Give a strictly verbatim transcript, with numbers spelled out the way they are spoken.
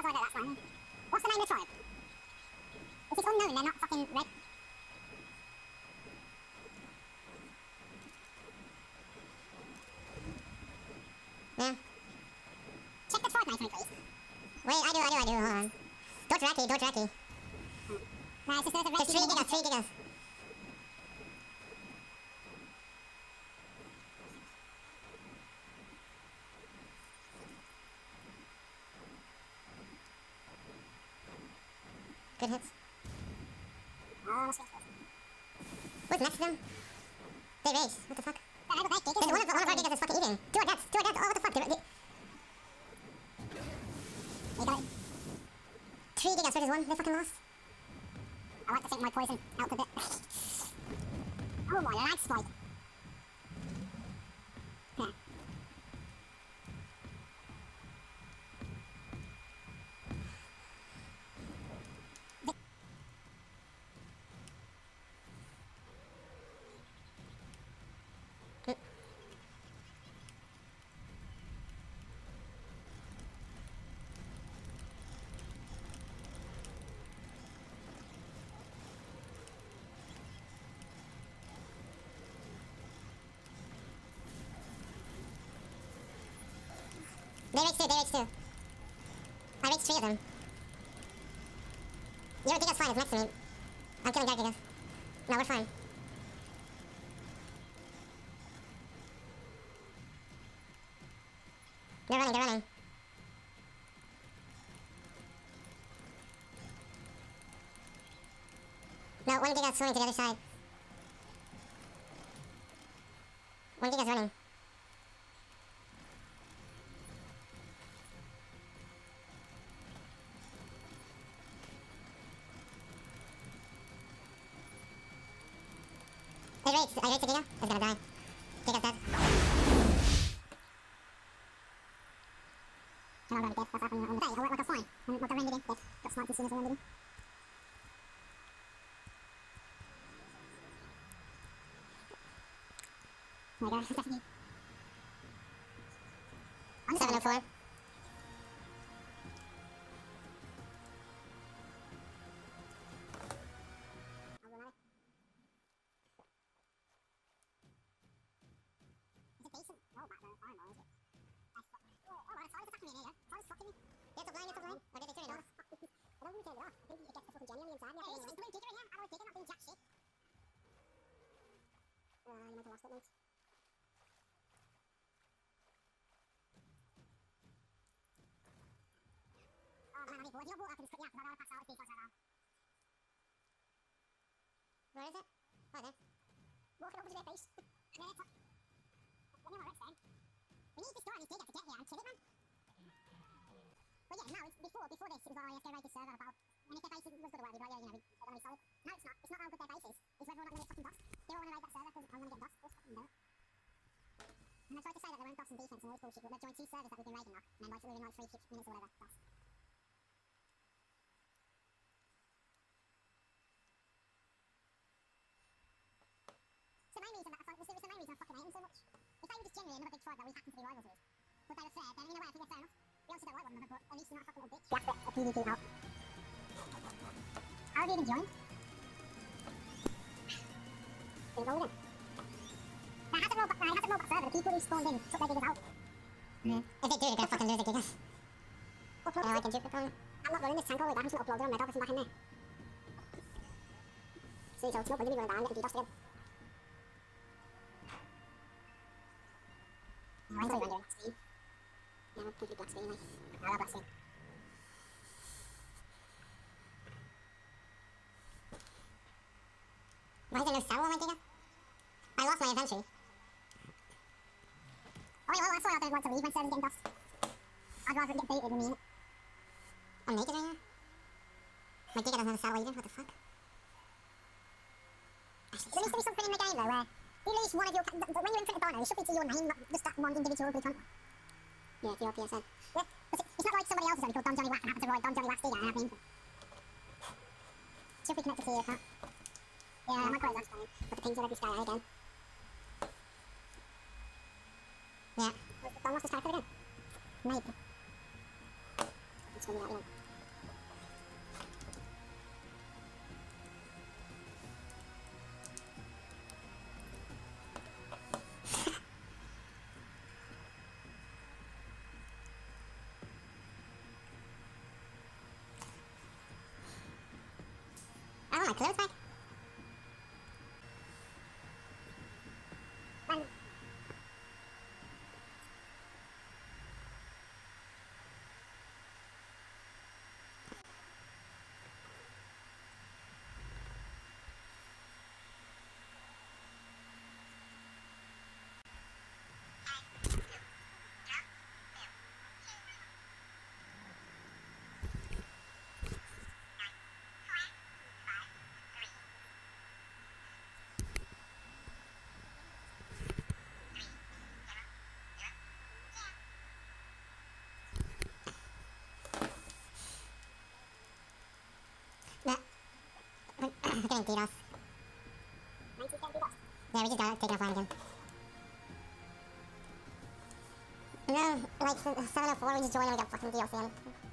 that's why that's fine. What's the name of the tribe? If it's unknown, they're not fucking red. Yeah. Check the tribe name for me, please. Wait, I do, I do, I do, hold on. Dothraki, Dothraki. Oh. No, it's just there's a red It's three gigas, three gigas. Good hits. Oh, shit. What's next to them? They race. What the fuck? I have a red gigas. One of, one of our gigas is fucking eating. Two our deaths, two our deaths. Oh, what the fuck? They, they... You got it. Three gigas versus one. They fucking lost. I like to think my poison out a bit. Oh my lag spike. Yeah. They rage two, they rage two. I rage three of them. Your giga's fine, it's next to me. I'm killing their gigas. No, we're fine. They're running, they're running. No, one giga's swimming to the other side. One giga's running. I raped, I raped a giga. It's gonna die. Giga's dead. I'm already dead. That's happening on the day. I got fine. And like I rendered in. Dead. Got sniped as soon as I rendered in. There you go. Definitely. I'm seven oh four. Decent roll back there, fireball, is it? That's fucking. Oh, alright, sorry, it's attacking me in here. Sorry, it's fucking me. It's a blind, it's a blind. Or did they turn it off? I don't even turn it off. I think it gets the fucking genuinely inside me. Yeah, it's blue digger in here. I don't digger, not doing jack shit. Uh, you might have lost it, mate. Oh man, I need blood. Your water can just cut me out because I'd rather pass out with defense right now. Where is it? Oh, there. Walking over to their base. And then it's up. Let me know where it's then. We need this guy and his digger to get here and kill it, man. But yeah, no, it's before, before this, it was all, you have to raid this server about, and if their base was good or whatever, right, yeah, you know, they're gonna be solid. No, it's not. It's not how good their base is. It's whether or not they're gonna get fucking boss. They all wanna raid that server because I'm gonna get boss. Of course, fucking do it. And I tried to say that they weren't boss and defense and all this bullshit, but they've joined two servers that we've been raiding now. And then like, within like three, six minutes or whatever, boss. It's the main reason that I thought, it's the main reason I fucking hate them so much. If they were just genuinely another big tribe that we happen to be rivals with, but they were fair, then in a way I think they're fair enough. We obviously don't like one another, but at least you're not a fucking little bitch. You have to get a PvP out. How have you even joined? Didn't roll with him. Now, it hasn't rolled back, now, it hasn't rolled back further. The people who spawned in took their gigas out. Mm. If they do, they're gonna fucking lose the gigas. Upload Yeah, I can juke it on. I'm not running this tank all the way back, I'm just gonna upload it on Mega from back in there. See, so it's no point in me going down and getting DDoS again. I'm going to render black screen. Yeah, I'm going to black screen, like. I love black screen. Why is there no sour on my giga? I lost my inventory. Oh yeah, well, that's why I don't want to leave when server's getting dust. I'd rather get baited than me in it. I'm naked right now? My giga doesn't have a sour either, what the fuck? There needs to be something in the game though where you lose one of your, when you're in front of Bono, it should be to your name, not just that one individual ugly cunt. Yeah, it's your P S N. Yeah, but it's not like somebody else is only called Don Johnny Wack and happens to ride Don Johnny Wack's digger and have named him. Should be connected to your account. Yeah, I might call it that time. Put the pings in every sky again. Yeah. Don lost his character again. Maybe. It's gonna out, you know. I don't know, clothes back? Run. That. Getting DDoS. nineteen ten DDoS. Yeah, we just got it taken offline again. No, like seven oh four we just joined and we got fucking DDoS again.